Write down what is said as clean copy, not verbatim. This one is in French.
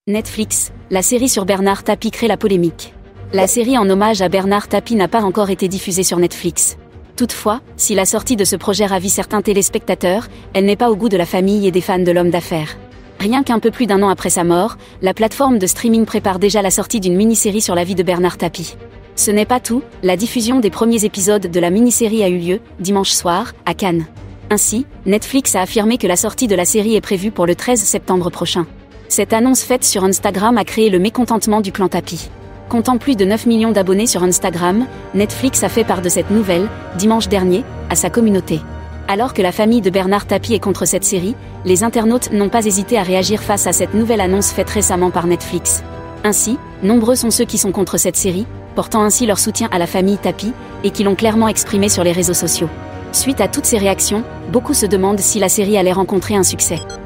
Netflix, la série sur Bernard Tapie crée la polémique. La série en hommage à Bernard Tapie n'a pas encore été diffusée sur Netflix. Toutefois, si la sortie de ce projet ravit certains téléspectateurs, elle n'est pas au goût de la famille et des fans de l'homme d'affaires. Rien qu'un peu plus d'un an après sa mort, la plateforme de streaming prépare déjà la sortie d'une mini-série sur la vie de Bernard Tapie. Ce n'est pas tout, la diffusion des premiers épisodes de la mini-série a eu lieu, dimanche soir, à Cannes. Ainsi, Netflix a affirmé que la sortie de la série est prévue pour le 13 septembre prochain. Cette annonce faite sur Instagram a créé le mécontentement du clan Tapie. Comptant plus de 9 millions d'abonnés sur Instagram, Netflix a fait part de cette nouvelle, dimanche dernier, à sa communauté. Alors que la famille de Bernard Tapie est contre cette série, les internautes n'ont pas hésité à réagir face à cette nouvelle annonce faite récemment par Netflix. Ainsi, nombreux sont ceux qui sont contre cette série, portant ainsi leur soutien à la famille Tapie, et qui l'ont clairement exprimé sur les réseaux sociaux. Suite à toutes ces réactions, beaucoup se demandent si la série allait rencontrer un succès.